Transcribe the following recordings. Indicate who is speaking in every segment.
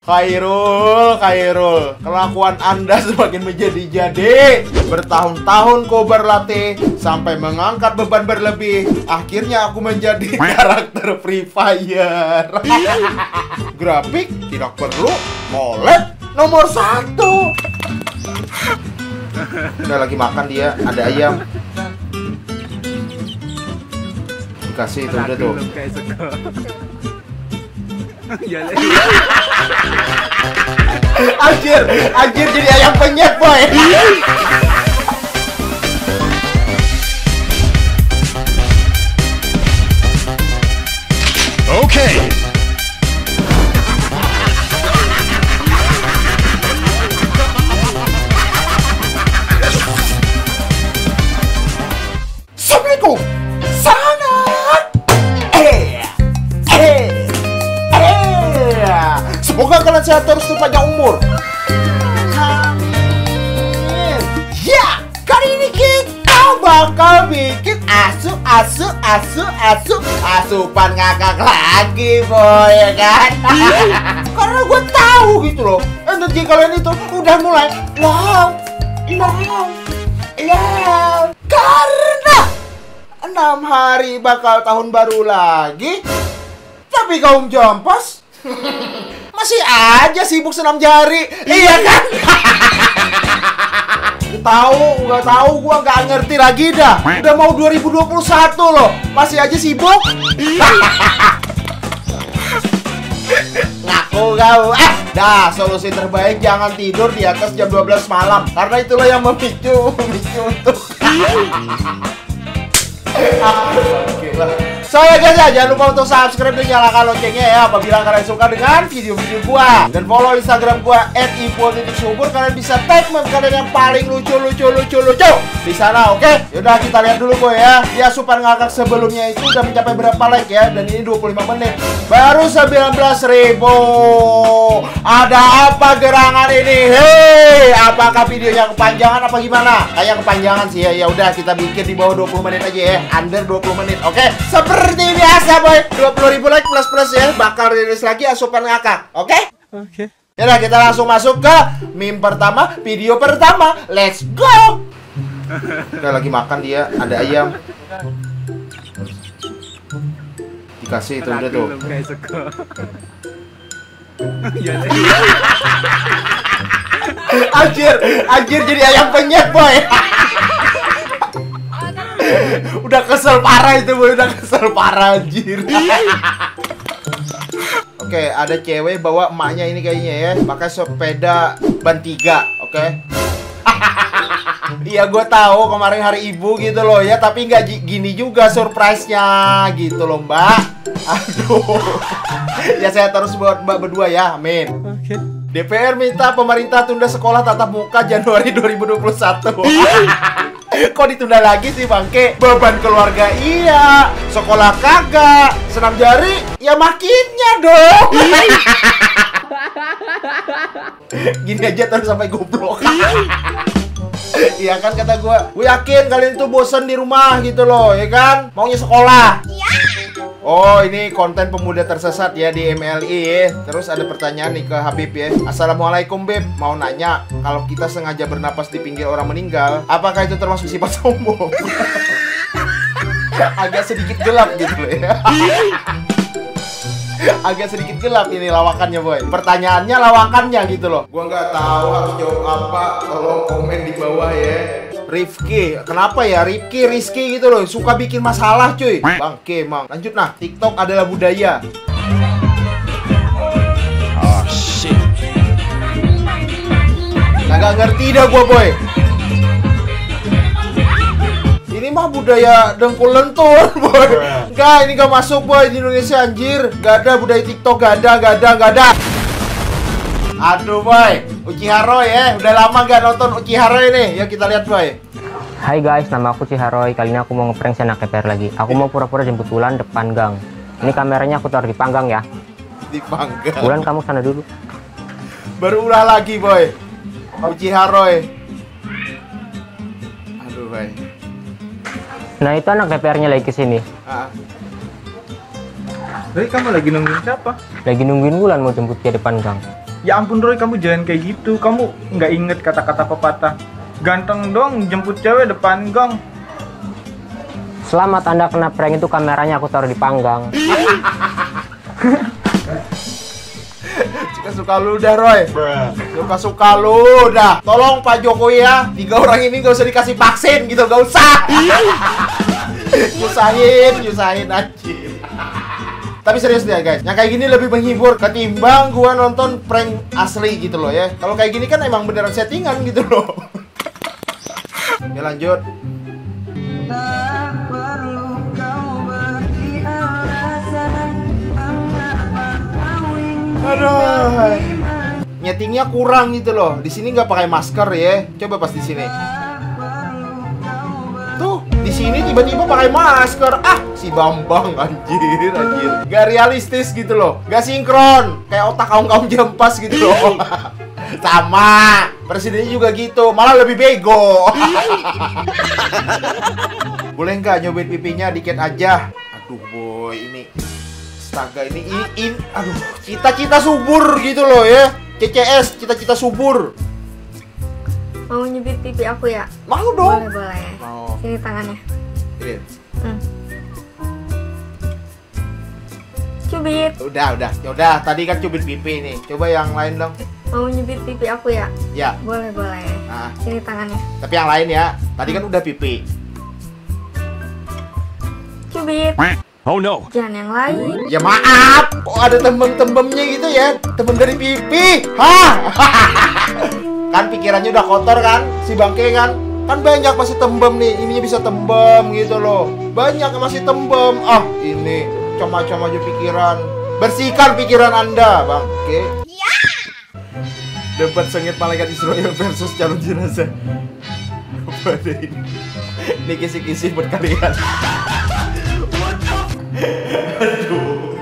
Speaker 1: Khairul, kelakuan Anda semakin menjadi-jadi. Bertahun-tahun kau berlatih sampai mengangkat beban berlebih. Akhirnya aku menjadi karakter Free Fire. Grafik tidak perlu, OLED nomor 1. Udah lagi makan dia, ada ayam. Dikasih itu udah tuh. Anjir jadi ayam penyet, boy.
Speaker 2: Oke.
Speaker 1: Assalamualaikum. Semoga kalian sehat terus dan panjang umur. Amin. Ya, kali ini kita bakal bikin asupan ngakak lagi, boy, ya kan? Karena gue tahu gitu loh, energi kalian itu udah mulai low. Karena 6 hari bakal tahun baru lagi. Tapi kaum jompos masih aja sibuk senam jari, iya kan? Nggak tahu, gua nggak ngerti lagi dah. Udah mau 2021 loh, masih aja sibuk. Ngaku kau. Dah, solusi terbaik jangan tidur di atas jam 12 malam, karena itulah yang memicu untuk. Oke lah. So ya guys ya, jangan lupa untuk subscribe dan nyalakan loncengnya ya apabila kalian suka dengan video-video gua. Dan follow Instagram gua @info_subur. Kalian bisa tag meme kalian yang paling lucu di sana, oke? Yaudah kita lihat dulu boy ya. Dia super ngakak sebelumnya itu udah mencapai berapa like ya? Dan ini 25 menit. Baru 19.000. Ada apa gerangan ini? Hei, apakah videonya kepanjangan apa gimana? Kayak kepanjangan sih ya. Ya udah kita bikin di bawah 20 menit aja ya. Under 20 menit, oke? Seperti biasa boy, 20.000 like plus ya. Bakal rilis lagi asupan ngakak, oke? Oke. Yaudah kita langsung masuk ke meme pertama, video pertama. Let's go. Udah lagi makan dia, ada ayam. Dikasih itu udah tuh. Anjir jadi ayam penyet, boy. Udah kesel parah itu, boy, udah kesel parah anjir. Oke, ada cewek bawa emaknya ini kayaknya ya, pakai sepeda ban 3, oke? Iya, gue tahu kemarin hari ibu gitu loh ya, tapi nggak gini juga surprise-nya gitu loh, Mbak. Aduh. Ya saya terus buat Mbak berdua ya, amin. Oke. DPR minta pemerintah tunda sekolah tatap muka Januari 2021. Kok ditunda lagi sih bangke? Beban keluarga iya, sekolah kagak, senam jari ya makinnya dong. Gini aja terus sampai goblok. Iya kan kata gue yakin kalian tuh bosen di rumah gitu loh, ya kan? Maunya sekolah. Oh, ini konten pemuda tersesat ya di MLI ya. Terus ada pertanyaan nih ke Habib ya. Assalamualaikum Beb, mau nanya, kalau kita sengaja bernapas di pinggir orang meninggal, apakah itu termasuk sifat sombong? Agak sedikit gelap gitu loh ya. Agak sedikit gelap ini lawakannya, boy. Pertanyaannya lawakannya gitu loh. Gua nggak tahu harus jawab apa. Tolong komen di bawah ya. Rifki, kenapa ya Rizky gitu loh, suka bikin masalah cuy. Bangke emang. Lanjut nah, TikTok adalah budaya.
Speaker 2: Oh shit.
Speaker 1: Kagak ngerti dah gua, boy. Ini mah budaya dengkul lentur, boy. Enggak, ini gak masuk, boy, di Indonesia anjir. Gak ada budaya TikTok, gak ada. Aduh, boy. Uchiharoy ya. Udah lama gak nonton Uchiharoy nih. Yuk kita lihat, boy.
Speaker 3: Hai guys, nama aku Ciharoy. Kali ini aku mau ngeprank si anak KPR lagi. Aku mau pura-pura jemput Wulan depan gang. Ini kameranya aku taruh di panggang ya.
Speaker 1: Di panggang.
Speaker 3: Wulan kamu sana dulu.
Speaker 1: Baru ulah lagi, boy. Uchiharoy. Aduh, boy.
Speaker 3: Nah itu anak KPR-nya lagi kesini.
Speaker 4: Jadi kamu lagi nungguin siapa?
Speaker 3: Lagi nungguin Wulan mau jemput dia depan gang.
Speaker 2: Ya ampun Roy, kamu jangan kayak gitu. Kamu nggak inget kata-kata pepatah. Ganteng dong jemput cewek depan gang.
Speaker 3: Selamat Anda kena prank, itu kameranya aku taruh di panggang.
Speaker 1: Suka-suka lu dah, Roy. Suka-suka lu dah. Tolong Pak Jokowi ya, 3 orang ini gak usah dikasih vaksin gitu, gak usah. Nyusahin anjir. Tapi serius deh guys, yang kayak gini lebih menghibur ketimbang gua nonton prank asli gitu loh ya. Kalau kayak gini kan emang beneran settingan gitu loh. Ya lanjut. Aduh, nyetingnya kurang gitu loh. Di sini nggak pakai masker ya. Coba pas di sini. Tuh, di sini tiba-tiba pakai masker. Ah, si Bambang anjir. Gak realistis gitu loh. Gak sinkron. Kayak otak kaum jempas gitu loh. Sama. Presidennya juga gitu. Malah lebih bego. Boleh nggak nyobain pipinya dikit aja? Aduh boy, ini astaga, ini aduh, cita-cita subur gitu loh ya. CCS, cita-cita subur.
Speaker 4: Mau nyubit pipi aku ya?
Speaker 1: Mau dong.
Speaker 4: Boleh.
Speaker 1: Mau.
Speaker 4: Sini tangannya.
Speaker 1: Ini.
Speaker 4: Cubit.
Speaker 1: Udah. Tadi kan cubit pipi nih. Coba yang lain dong.
Speaker 4: Mau nyubit pipi aku ya?
Speaker 1: Ya.
Speaker 4: Boleh.
Speaker 1: Nah,
Speaker 4: Sini tangannya.
Speaker 1: tapi yang lain ya. Tadi kan udah pipi.
Speaker 4: Cubit.
Speaker 5: Oh no.
Speaker 4: Jangan yang lain.
Speaker 1: Ya maaf. Kok ada tembem-tembemnya gitu ya? Tembem dari pipi. Hah? Kan pikirannya udah kotor kan? Si bangke kan? Kan banyak masih tembem nih. Ininya bisa tembem gitu loh. Banyak yang masih tembem. Ah, ini coma-coma aja pikiran. Bersihkan pikiran Anda, bangke. Debat sengit malaikat Israel versus calon jenazah. Apa ada ini? Ini kisi-kisi buat kalian. Aduh.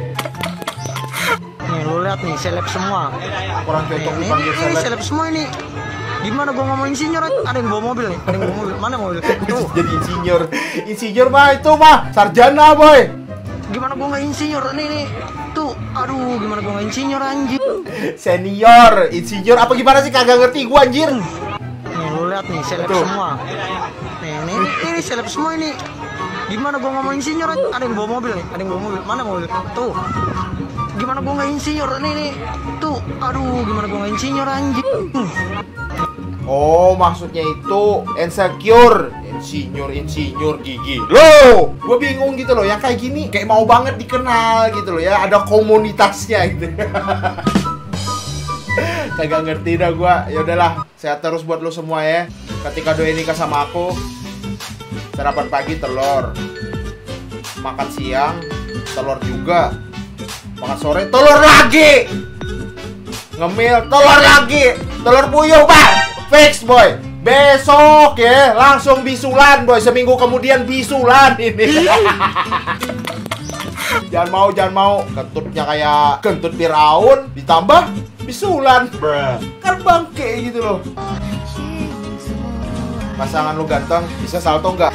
Speaker 6: Nih lu lihat nih, seleb semua.
Speaker 1: Kurang cocok
Speaker 6: Ini
Speaker 1: dipanggil seleb.
Speaker 6: seleb semua ini. Gimana gua ngomong insinyur? Ada yang bawa mobil nih. Ada yang bawa mobil. Mana mobil? Tuh.
Speaker 1: Jadi insinyur mah itu mah sarjana boy.
Speaker 6: Gimana gua nggak insinyur? Nih. Tuh, aduh, gimana gua nggak insinyur anjir?
Speaker 1: Senior, insinyur apa gimana sih, kagak ngerti gua anjir.
Speaker 6: Nih lu lihat nih, seleb
Speaker 1: Tuh.
Speaker 6: semua. Nih, ini seleb semua ini. Gimana gua ngomong insinyur? Ada yang bawa mobil nih. Ada yang bawa mobil. Mana mobil? Tuh. Gimana gua nggak insinyur? Nih. Tuh, aduh, gimana gua nggak insinyur anjir?
Speaker 1: Oh, maksudnya itu insecure. Insinyur gigi. Loh, gua bingung gitu loh. Yang kayak gini kayak mau banget dikenal gitu loh ya. Ada komunitasnya gitu. Kagak ngerti dah gua. Ya udahlah, sehat terus buat lo semua ya. Ketika doi nikah sama aku, sarapan pagi telur, makan siang telur juga, makan sore telur lagi, ngemil telur lagi, telur puyuh bang, fix boy. Besok ya langsung bisulan boy, seminggu kemudian bisulan ini. Jangan mau kentutnya kayak kentut Firaun ditambah bisulan, kan bangke gitu loh. Pasangan lu ganteng, bisa salto nggak?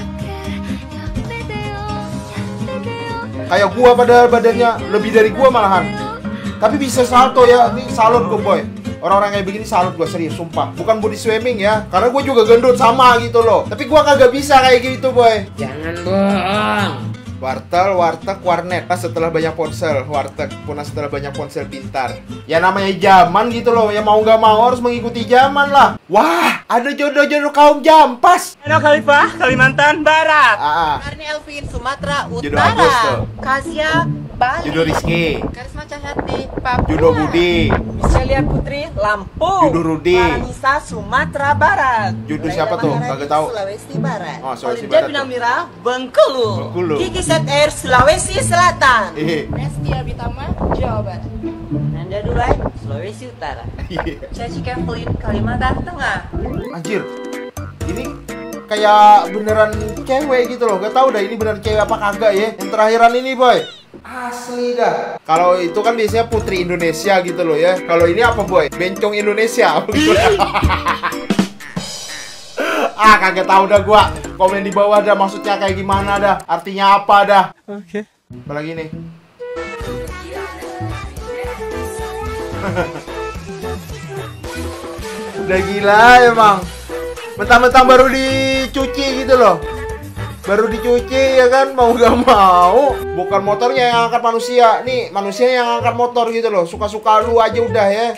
Speaker 1: Kayak gua pada badannya lebih dari gua malahan. Tapi bisa salto ya, ini salut gua boy. Orang-orang kayak begini salut gua, serius sumpah. Bukan body shaming ya, karena gua juga gendut sama gitu loh. Tapi gua kagak bisa kayak gitu boy.
Speaker 3: Jangan bohong.
Speaker 1: Warteg, warnet. Setelah banyak ponsel, warteg punah setelah banyak ponsel pintar. Ya namanya zaman gitu loh. Ya mau nggak mau harus mengikuti zaman lah. Wah, ada jodoh-jodoh kaum jampas.
Speaker 2: Eno Khalifah, Kalimantan Barat.
Speaker 7: Karni Elvin, Sumatera
Speaker 1: Jodoh Agus
Speaker 7: Utara.
Speaker 1: tuh.
Speaker 7: Kasia, Bali.
Speaker 1: Jodoh Rizky.
Speaker 7: Karisma Cahyati, Papua.
Speaker 1: Jodoh Budi.
Speaker 7: Celia Putri, Lampung.
Speaker 1: Jodoh Rudi.
Speaker 7: Farhanisa, Sumatera Barat.
Speaker 1: Jodoh siapa tuh? Kagak tahu.
Speaker 7: Sulawesi Barat.
Speaker 1: Oh, Sulawesi
Speaker 7: Olivia
Speaker 1: Barat tuh.
Speaker 7: Binamira, Bengkulu.
Speaker 1: Bengkulu.
Speaker 7: Kiki Set Sulawesi Selatan.
Speaker 8: Nestia Bitama, Jawa Barat.
Speaker 7: Nanda Dulai, Sulawesi Utara. Cici Kevlin, Kalimantan Tengah.
Speaker 1: Anjir. Ini kayak beneran cewek gitu loh. Gak tau dah ini beneran cewek apa kagak ya. Yang terakhiran ini boy, asli dah. Kalau itu kan biasanya putri Indonesia gitu loh ya. Kalau ini apa boy? Bencong Indonesia. Ah, kagak tahu dah gua. Komen di bawah dah maksudnya kayak gimana dah. Artinya apa dah.
Speaker 2: Oke.
Speaker 1: Apalagi nih. Udah gila emang. Mentang-mentang baru dicuci gitu loh. Baru dicuci ya kan, mau gak mau. Bukan motornya yang angkat manusia. Nih, manusia yang angkat motor gitu loh. Suka-suka lu aja udah ya.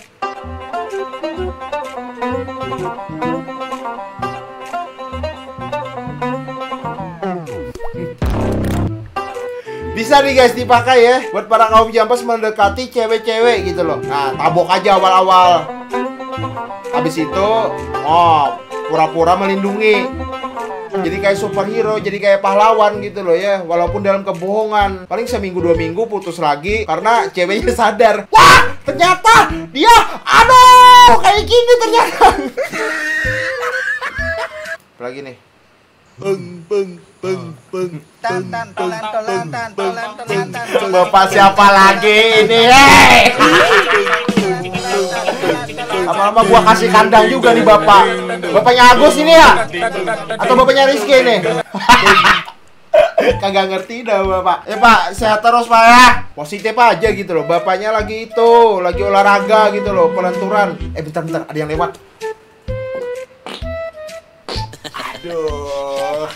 Speaker 1: Bisa nih guys dipakai ya buat para kaum jampas mendekati cewek-cewek gitu loh. Nah, tabok aja awal-awal. Habis itu, pura-pura melindungi. Jadi kayak superhero, jadi kayak pahlawan gitu loh ya. Walaupun dalam kebohongan. Paling seminggu 2 minggu putus lagi karena ceweknya sadar. Wah, ternyata dia aduh kayak gini ternyata. Apalagi nih. Beng. Bapak siapa lagi ini? Lama-lama gua kasih kandang juga nih bapak. Bapaknya Agus ini ya? Atau bapaknya Rizky ini? Kagak ngerti dah bapak. Ya pak, sehat terus pak ya. Positif aja gitu loh. Bapaknya lagi lagi olahraga gitu loh, pelenturan. Bentar, ada yang lewat. Aduh.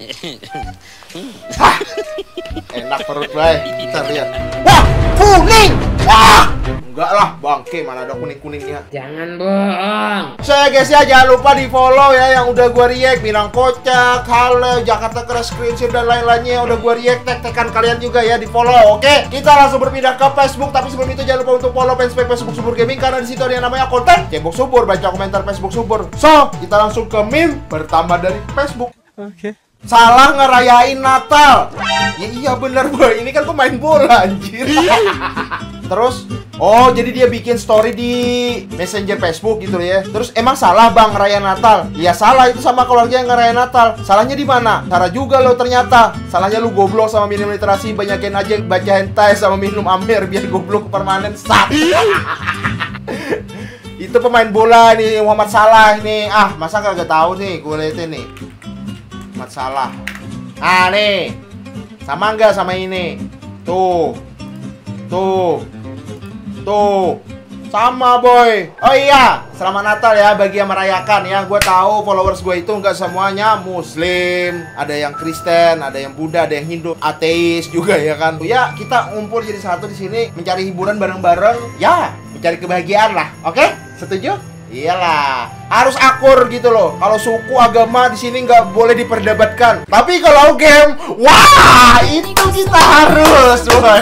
Speaker 1: Enak perut bay. Kita lihat. Wah, kuning. Wah, enggak lah bangke, mana ada kuning-kuningnya.
Speaker 5: Jangan bohong.
Speaker 1: Saya guys ya, jangan lupa di follow ya yang udah gua react. Minang Kocak, Halo, Jakarta Crash Screenshot dan lain-lainnya yang udah gua react. Tag-tagan kalian juga ya di follow. Oke, kita langsung berpindah ke Facebook. Tapi sebelum itu jangan lupa untuk follow fanspage Facebook Subur Gaming, karena di situ ada yang namanya konten Cebok Subur. Baca komentar Facebook Subur. So, kita langsung ke meme pertama dari Facebook. Oke. Salah ngerayain Natal. Ya iya bener boy, ini kan pemain bola anjir. Terus, jadi dia bikin story di Messenger Facebook gitu ya. Terus emang salah bang ngerayain Natal? Ya salah, itu sama keluarga yang ngerayain Natal. Salahnya di mana? Salah juga lo ternyata. Salahnya lu goblok sama minum literasi, banyakin aja baca hentai sama minum Amer biar goblok permanen sak. Itu pemain bola nih, Muhammad Salah nih. Ah, masa kagak tahu nih, gue liatin nih. Muhammad Salah. Ah nih. Sama enggak sama ini? Tuh. Sama boy. Oh iya, selamat Natal ya bagi yang merayakan ya. Gue tahu followers gue itu nggak semuanya Muslim, ada yang Kristen, ada yang Buddha, ada yang Hindu, ateis juga ya kan. Ya kita ngumpul jadi satu di sini mencari hiburan bareng-bareng. Ya, mencari kebahagiaan lah. Oke? Setuju? Iyalah, harus akur gitu loh. Kalau suku agama di sini nggak boleh diperdebatkan. Tapi kalau game, wah itu kita harus, boy.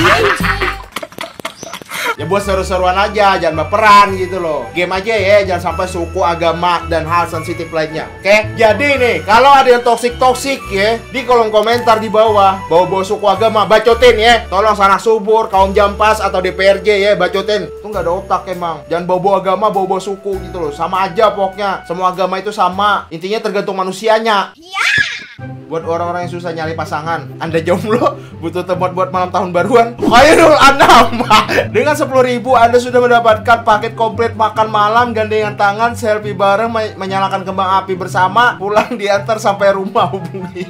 Speaker 1: Ya buat seru-seruan aja, jangan baperan gitu loh. Game aja ya, jangan sampai suku, agama, dan hal sensitif lainnya. Oke? Jadi nih, kalau ada yang toksik ya, di kolom komentar di bawah, bawa-bawa suku agama, bacotin ya. Tolong sanak subur, kaum jampas, atau DPRJ ya, bacotin. Itu nggak ada otak emang. Jangan bawa-bawa agama, bawa-bawa suku gitu loh. Sama aja pokoknya. Semua agama itu sama. Intinya tergantung manusianya. Buat orang-orang yang susah nyari pasangan, Anda jomblo, butuh tempat buat malam tahun baruan, Khairul Anam. Dengan 10.000 Anda sudah mendapatkan paket komplit makan malam, gandengan tangan, selfie bareng, menyalakan kembang api bersama, pulang diantar sampai rumah. Hubungi.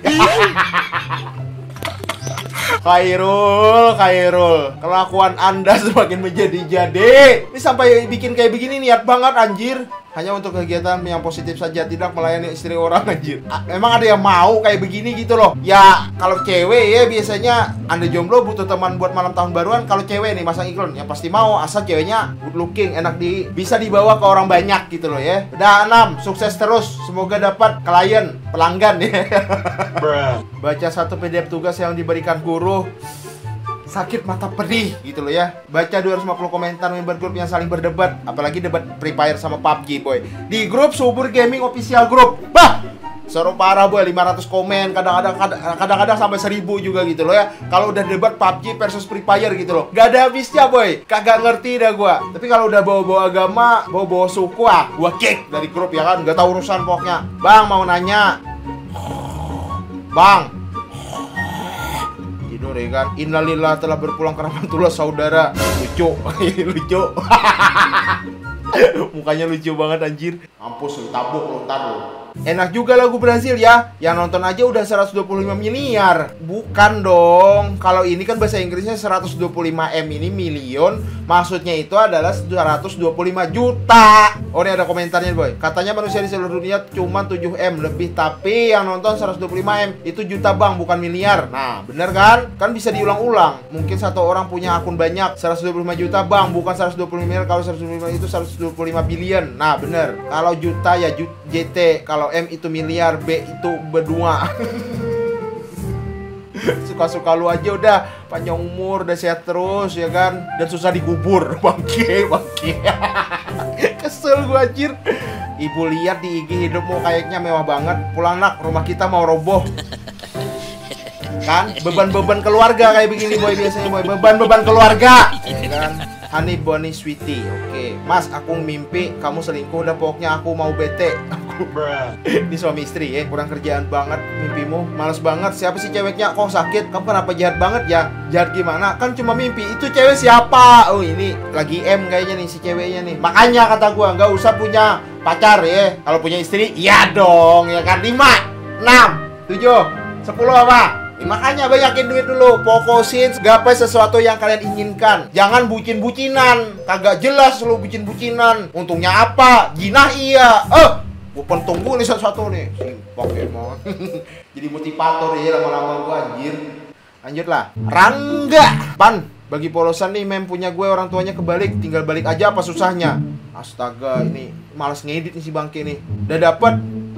Speaker 1: Khairul, kelakuan Anda semakin menjadi-jadi. Ini sampai bikin kayak begini niat banget anjir. Hanya untuk kegiatan yang positif saja, tidak melayani istri orang anjir. Emang ada yang mau kayak begini gitu loh. Ya kalau cewek ya biasanya Anda jomblo butuh teman buat malam tahun baruan. Kalau cewek nih masang iklan, yang pasti mau asal ceweknya good looking, enak bisa dibawa ke orang banyak gitu loh ya. Udah 6, sukses terus. Semoga dapat klien, pelanggan ya. Baca satu PDF tugas yang diberikan guru, sakit mata pedih gitu loh ya. Baca 250 komentar member grup yang saling berdebat, apalagi debat Free Fire sama PUBG boy. Di grup Subur Gaming official group. Bah, seru parah boy, 500 komen, kadang-kadang sampai 1000 juga gitu loh ya. Kalau udah debat PUBG versus Free Fire gitu loh, gak ada habisnya boy. Kagak ngerti dah gua. Tapi kalau udah bawa-bawa agama, bawa-bawa suku, gua kick dari grup ya kan. Gak tahu urusan pokoknya. Bang mau nanya, bang, tidur ya kan. Innalillah telah berpulang ke rahmatullah saudara. Lucu. Lucu. Mukanya lucu banget anjir. Mampus lu, tabuk lu, ntar lu. Enak juga lagu Brazil ya. Yang nonton aja udah 125 miliar. Bukan dong. Kalau ini kan bahasa Inggrisnya 125M, ini million. Maksudnya itu adalah 125 juta. Oh, ini ada komentarnya, boy. Katanya manusia di seluruh dunia cuma 7M lebih, tapi yang nonton 125M itu juta bang, bukan miliar. Nah, bener kan? Kan bisa diulang-ulang. Mungkin satu orang punya akun banyak, 125 juta bang, bukan 125 miliar. Kalau 125 itu 125 billion. Nah, bener. Kalau juta ya JT. Kalau M itu miliar, B itu berdua. Suka-suka lu aja udah, panjang umur, udah sehat terus ya kan, dan susah dikubur. Bangke. Kesel gua anjir. Ibu lihat di IG hidupmu kayaknya mewah banget. Pulang nak, rumah kita mau roboh. Kan beban-beban keluarga kayak begini boy, biasanya boy, beban-beban keluarga ya kan. Honey Bonnie Sweetie, oke. Mas, aku mimpi kamu selingkuh, udah pokoknya aku mau bete. Ini suami istri ya, kurang kerjaan banget mimpimu, males banget. Siapa sih ceweknya? Kok sakit? Kamu kenapa jahat banget ya? Jahat gimana? Kan cuma mimpi. Itu cewek siapa? Oh, ini lagi M kayaknya nih si ceweknya nih. Makanya kata gua nggak usah punya pacar ya. Kalau punya istri, iya dong ya kan. 5, 6, 7, 10 apa? Makanya banyakin duit dulu, fokusin gapai sesuatu yang kalian inginkan. Jangan bucin-bucinan, kagak jelas lu bucin-bucinan. Untungnya apa? Jinah iya. Gua tunggu nih sesuatu nih. Simpok emang. Jadi motivator ya lama-lama gua anjir. Lanjut lah. Rangga. Pan, bagi polosan nih mem punya gue, orang tuanya kebalik. Tinggal balik aja apa susahnya? Astaga, ini males ngedit nih si bangke nih. Udah dapet.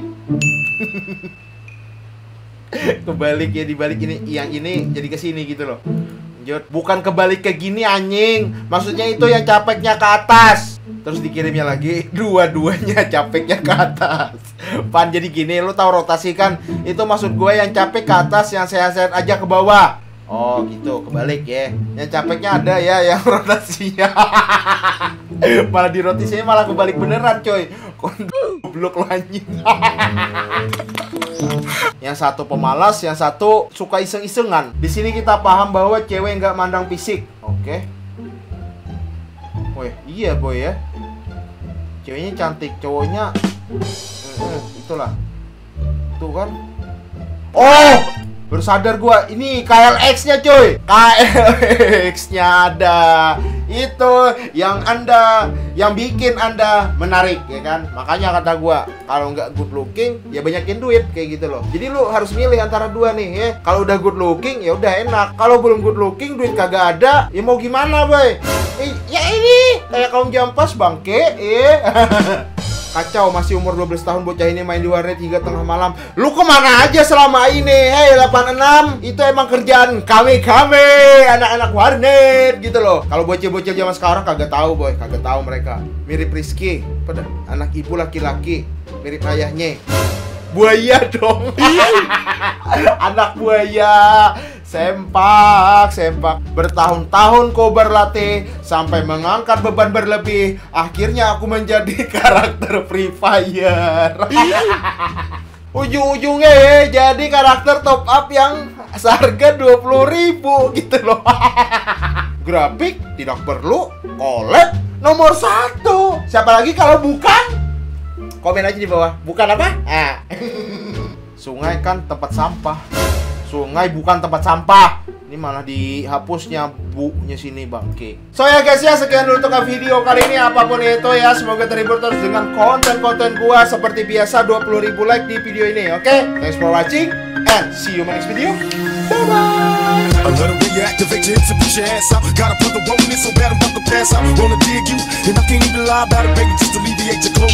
Speaker 1: Kebalik ya, dibalik ini, yang ini jadi kesini gitu loh. Lanjut. Bukan kebalik ke gini anjing. Maksudnya itu yang capeknya ke atas, terus dikirimnya lagi dua-duanya capeknya ke atas. Pan, jadi gini, lu tahu rotasi kan? Itu maksud gue yang capek ke atas, yang sehat-sehat aja ke bawah. Oh gitu, kebalik ya. Yang capeknya ada ya, yang rotasinya. Malah di rotasinya malah kebalik beneran coy. Goblok lo anjing. Yang satu pemalas, yang satu suka iseng-isengan. Di sini kita paham bahwa cewek nggak mandang fisik. Oke. Woi, iya boy ya. Ceweknya cantik, cowoknya itulah. Tuh kan. Oh, baru sadar gua, ini KLX-nya coy. KLX-nya ada. Itu yang bikin Anda menarik ya kan. Makanya kata gua, kalau nggak good looking ya banyakin duit kayak gitu loh. Jadi lu harus milih antara dua nih ya. Kalau udah good looking ya udah enak. Kalau belum good looking, duit kagak ada, ya mau gimana boy? Ya ini kayak kaum jampas bangke Kacau, masih umur 12 tahun bocah ini main di warnet hingga tengah malam. Lu kemana aja selama ini? Hei 86, itu emang kerjaan kami anak-anak warnet gitu loh. Kalau bocil-bocil zaman sekarang kagak tahu boy, kagak tahu mereka. Mirip Rizky, pada anak ibu laki-laki, mirip ayahnya. Buaya dong. Anak buaya. Sempak bertahun-tahun kau berlatih sampai mengangkat beban berlebih. Akhirnya aku menjadi karakter Free Fire. Ujung-ujungnya ya jadi karakter top up yang seharga 20.000 gitu loh. Grafik tidak perlu, collab nomor 1. Siapa lagi kalau bukan? Komen aja di bawah. Bukan apa? Sungai kan tempat sampah. Sungai bukan tempat sampah. Ini malah dihapusnya bunya sini bangke. So ya guys ya, sekian dulu untuk video kali ini. Apapun itu ya, semoga terhibur terus dengan konten-konten gua. Seperti biasa 20.000 like di video ini. Oke, thanks for watching and see you in my next video. Bye bye.
Speaker 5: A little reactivated to push your ass out. Gotta put the roll in it so bad I'm about to pass out. Wanna dig you and I can't even lie about it, baby, just alleviate your clothes.